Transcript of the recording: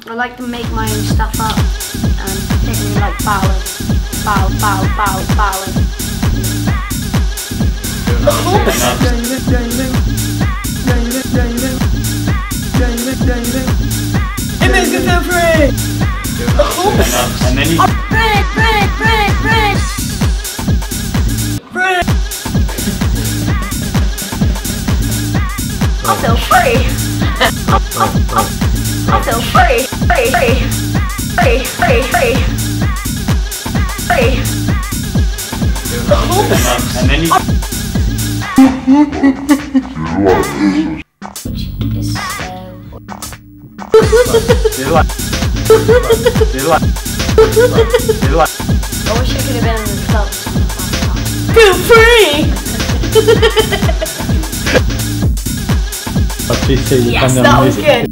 I like to make my own stuff up and particularly like bowling. Bowling. It makes it feel free! And then you... Free! I feel free! I feel free! And then you... I wish I could have been in the club. Feel free! Yes, that was good.